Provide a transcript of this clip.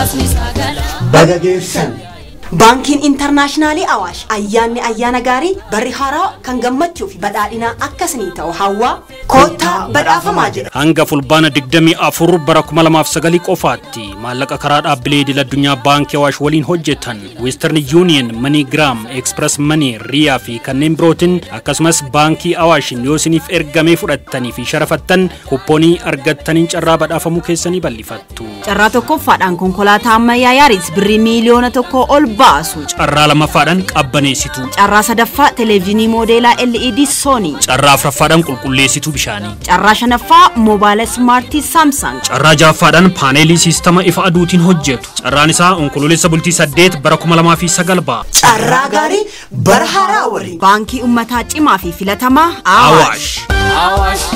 Bagageessan. Bankin Internationali Awash ayyaana gaarii barri haaraa kan gammachuu fi badhaadhina akkasii ta'u hawwa koota badhaafamaa jira. Hanga fulbaana 24 bara 2009 qofaatti maallaqa karaa dhaabbilee idil addunyaa baankii Awash waliin hojjetan Western Union, MoneyGram, Express Money, Ria fi kanneen birootiin akkasumas baankii Awashin yoo isiniif ergamee fudhattanii fi sharafattan kuppoonii argattaniin carraa badhaafamuu keessanii bal'ifattu. Carraa tokkoffaadhaan konkolaataa ammayyaa Yaaris birrii miliyoona tokko ol baasu. Carraa lamaffaadhaan qabbaneessitu. Carraa sadaffaa televiziyoonii moodeelaa LED Sony. Carraa afuraffaadhaan qulqulleessituu bishaanii. Carraa shanaffaa moobaayila smartii Samsung. Carraa jahaffaadhaan paaneelii siistama ifa aduutiin hojjetu. Carraan isaa onkoloolessa bultii 8 bara 2009 ba'a. Carraa gaarii bara haaraa waliin. Baankii ummataa cimaa fi filatamaa Awash.